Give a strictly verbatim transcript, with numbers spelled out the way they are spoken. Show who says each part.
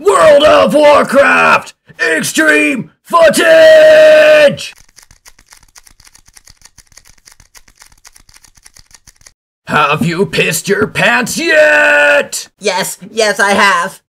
Speaker 1: World of Warcraft Extreme Footage! Have you pissed your pants yet?
Speaker 2: Yes, yes I have.